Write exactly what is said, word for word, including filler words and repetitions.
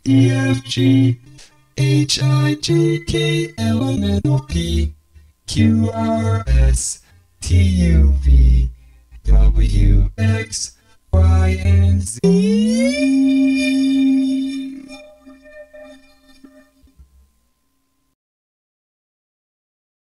E F G H I J K L M N O P Q R S T U V W X Y and Z.